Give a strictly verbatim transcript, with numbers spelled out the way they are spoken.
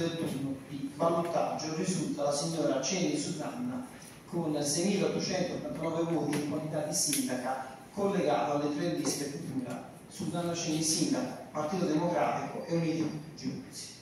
del turno di ballottaggio risulta la signora Ceni Susanna con seimilaottocentottantanove voti in qualità di sindaca, collegato alle tre liste futura: Susanna Ceni sindaca, Partito Democratico e Uniti Giudizi.